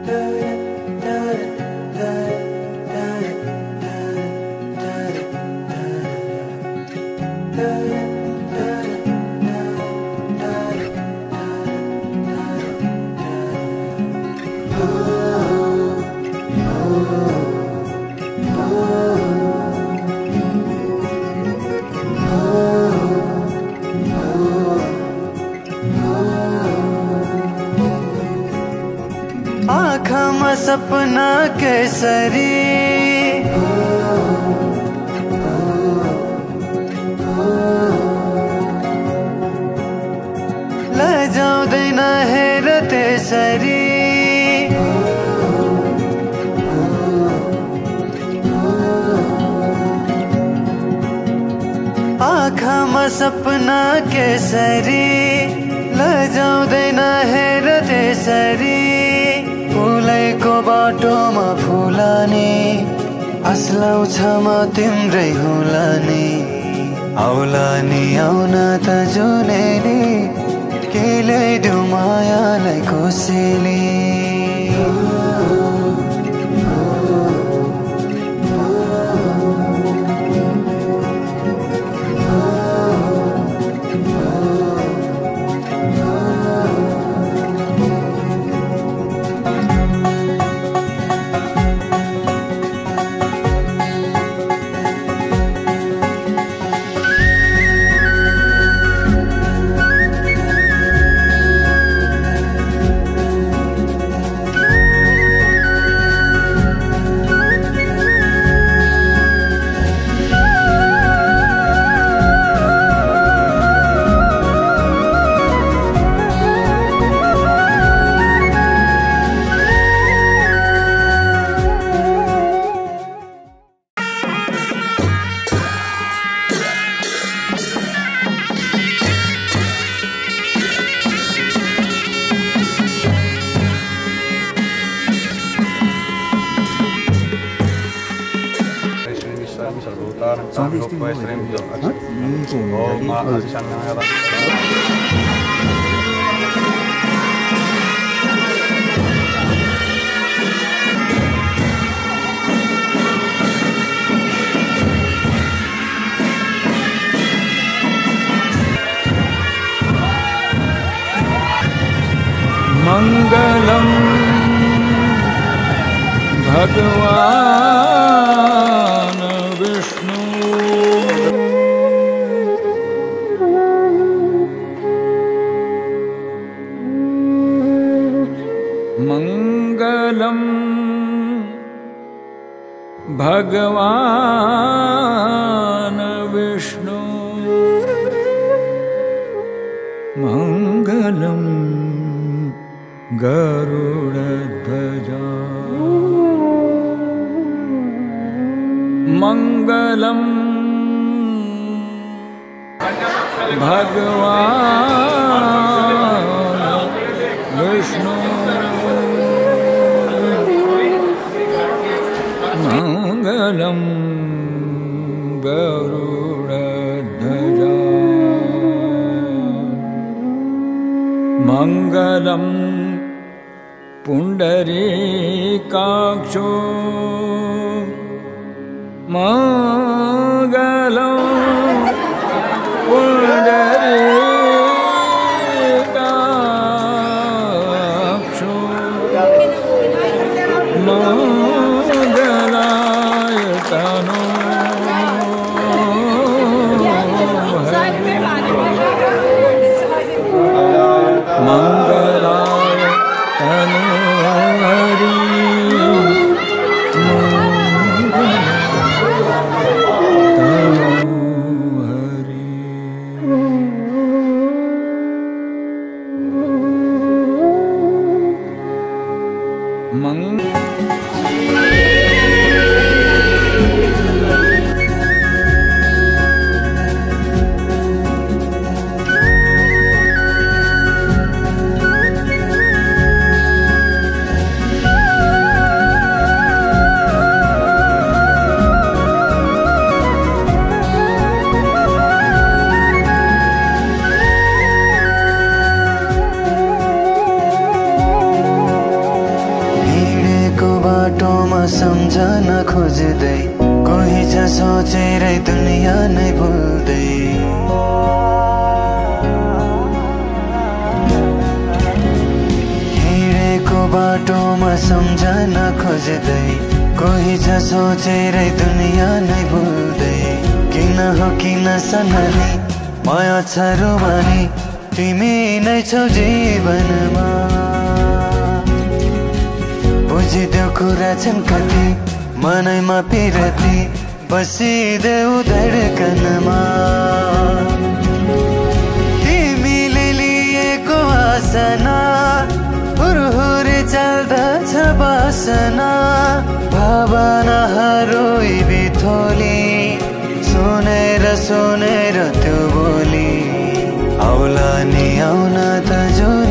आँखामा सपना केसरी लजाउँदैन हेर त्यसरी आँखामा सपना केसरी लजाउँदैन हेर त्यसरी फुलैको बाटोमा फुलानी आslaउँछ म तिम्रै होला नि आउला नि आउन त जुनेली के ल्याइदेऊ मायालाई कोसेली मंगलम भगवान विष्णु मंगलम भगवान विष्णु मंगलम गरुड़ध्वजा मंगलम भगवान विष्णु मंगलम गरुड़ध्वजा मंगलम पुंडरीकाक्षो मंगलम पुंडरीकाक्षो मंगलाय तनो मंगलाय तनो सम्झन खोज्दै कोही छ सोचेरै दुनिया नै भुल्दै हिँडेको बाटोमा सम्झन खोज्दै कोही छ सोचेरै दुनिया नै भुल्दै किन हो किन सनली माया छ रुमानी तिमी नै छौ जीवनमा बुझिदेऊ कुरा छन् कति मनैमा पिरती बसिदेऊ धडकनमा तिमीले लिएको आसना हुरहुरे चल्दछ बासना भावनाहरू बिथोली सुनेर त्यो बोली आउला नि आउन त जो